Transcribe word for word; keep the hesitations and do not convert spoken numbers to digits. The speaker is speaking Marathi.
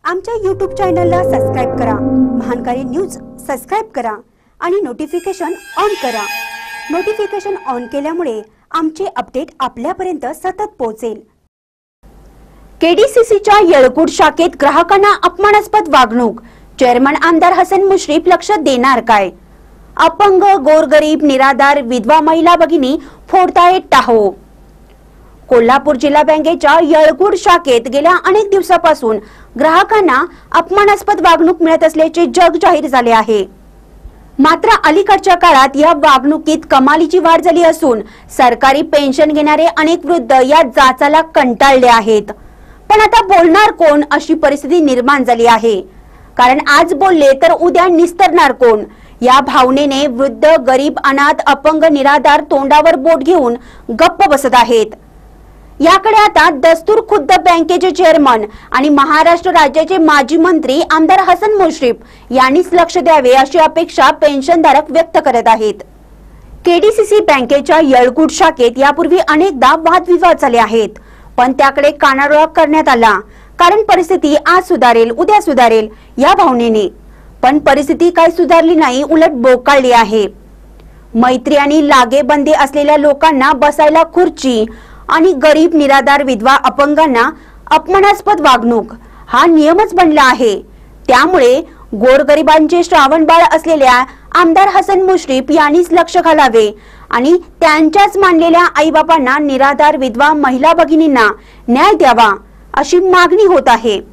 आमच्या यूट्यूब चॅनलला सबस्क्राइब करा, महानकारी न्यूज सबस्क्राइब करा आणि नोटिफिकेशन ऑन करा। नोटिफिकेशन ऑन केल्यामुळे आमचे अपडेट आपल्यापर्यंत सतत पोहोचेल। केडीसीसीच्या येळगुड शाखेत ग्राहकांना अपमानास्पद वागणूक, चेअरमन आमदार हसन मुश्रीफ लक्ष देणार काय? अपंग, गोरगरीब, निराधार, विधवा महिला भगिनी फोडतायत टाहो। कोल्हापूर जिल्हा बँकेच्या येळगुड शाखेत गेल्या अनेक दिवसापासून ग्राहकांना अपमानास्पद वागणूक मिळत असल्याचे जग जाहीर झाले आहे। मात्र अलीकडच्या काळात या वागणुकीत कमालीची वाढ झाली असून सरकारी पेन्शन घेणारे अनेक वृद्ध या जाचाला कंटाळले आहेत। पण आता बोलणार कोण अशी परिस्थिती निर्माण झाली आहे, कारण आज बोलले तर उद्या निस्तरणार कोण या भावनेने वृद्ध, गरीब, अनाथ, अपंग, निराधार तोंडावर बोट घेऊन गप्प बसत आहेत। याकडे आता दस्तूर खुद्द बँकेचे चेअरमन आणि महाराष्ट्र राज्याचे माजी मंत्री आमदार हसन मुश्रीफ यांनीच लक्ष द्यावे अशी अपेक्षा पेन्शनधारक व्यक्त करत आहेत। केडीसीसी बँकेच्या येळगुड शाखेत यापूर्वी अनेकदा वादविवाद झाले आहेत, पण त्याकडे कानाडोळा करण्यात आला, कारण परिस्थिती आज सुधारेल, उद्या सुधारेल या भावनेने। पण परिस्थिती काही सुधारली नाही, उलट बोकाळली आहे। मैत्री आणि लागेबंदी असलेल्या लोकांना बसायला खुर्ची आणि गरीब, निराधार, विधवा, अपंगांना अपमानास्पद वागणूक हा नियमच बनला आहे। त्यामुळे गोरगरिबांचे श्रावणबाळ असलेल्या आमदार हसन मुश्रीफ यांनीच लक्ष घालावे आणि त्यांच्याच मानलेल्या आईबापांना, निराधार, विधवा, महिला भगिनींना न्याय द्यावा अशी मागणी होत आहे।